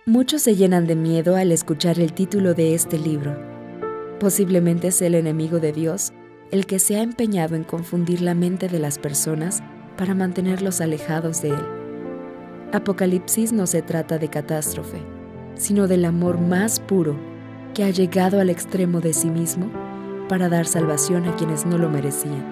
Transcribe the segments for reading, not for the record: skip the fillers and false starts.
Muchos se llenan de miedo al escuchar el título de este libro. Posiblemente es el enemigo de Dios el que se ha empeñado en confundir la mente de las personas para mantenerlos alejados de Él. Apocalipsis no se trata de catástrofe, sino del amor más puro que ha llegado al extremo de sí mismo para dar salvación a quienes no lo merecían.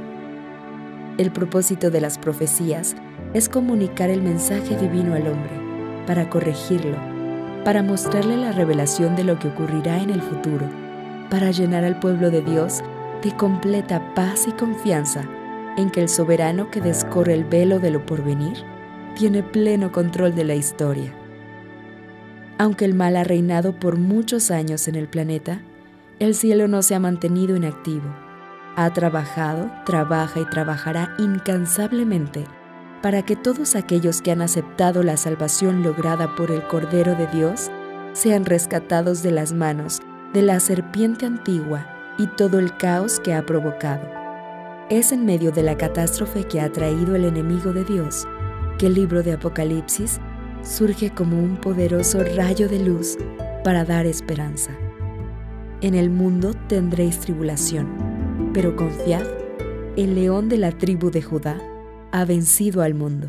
El propósito de las profecías es comunicar el mensaje divino al hombre, para corregirlo, para mostrarle la revelación de lo que ocurrirá en el futuro, para llenar al pueblo de Dios de completa paz y confianza en que el soberano que descorre el velo de lo porvenir tiene pleno control de la historia. Aunque el mal ha reinado por muchos años en el planeta, el cielo no se ha mantenido inactivo. Ha trabajado, trabaja y trabajará incansablemente para que todos aquellos que han aceptado la salvación lograda por el Cordero de Dios sean rescatados de las manos de la serpiente antigua y todo el caos que ha provocado. Es en medio de la catástrofe que ha traído el enemigo de Dios que el libro de Apocalipsis surge como un poderoso rayo de luz para dar esperanza. En el mundo tendréis tribulación, pero confiad, el león de la tribu de Judá ha vencido al mundo.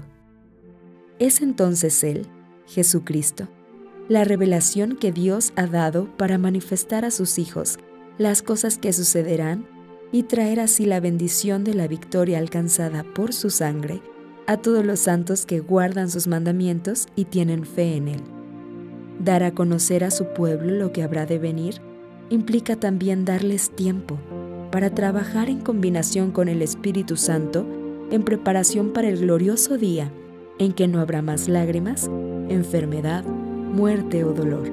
Es entonces Él, Jesucristo, la revelación que Dios ha dado para manifestar a sus hijos las cosas que sucederán y traer así la bendición de la victoria alcanzada por su sangre a todos los santos que guardan sus mandamientos y tienen fe en Él. Dar a conocer a su pueblo lo que habrá de venir implica también darles tiempo para trabajar en combinación con el Espíritu Santo en preparación para el glorioso día en que no habrá más lágrimas, enfermedad, muerte o dolor.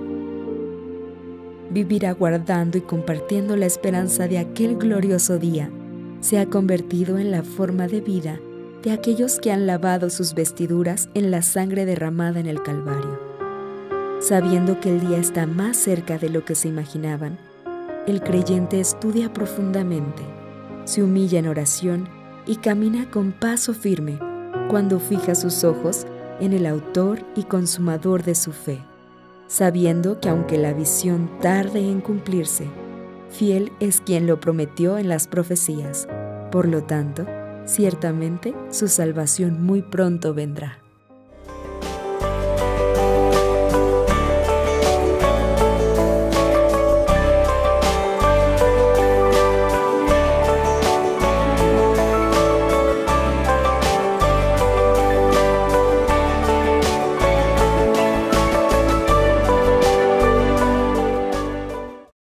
Vivir aguardando y compartiendo la esperanza de aquel glorioso día se ha convertido en la forma de vida de aquellos que han lavado sus vestiduras en la sangre derramada en el Calvario. Sabiendo que el día está más cerca de lo que se imaginaban, el creyente estudia profundamente, se humilla en oración y camina con paso firme cuando fija sus ojos en el autor y consumador de su fe, sabiendo que aunque la visión tarde en cumplirse, fiel es quien lo prometió en las profecías. Por lo tanto, ciertamente su salvación muy pronto vendrá.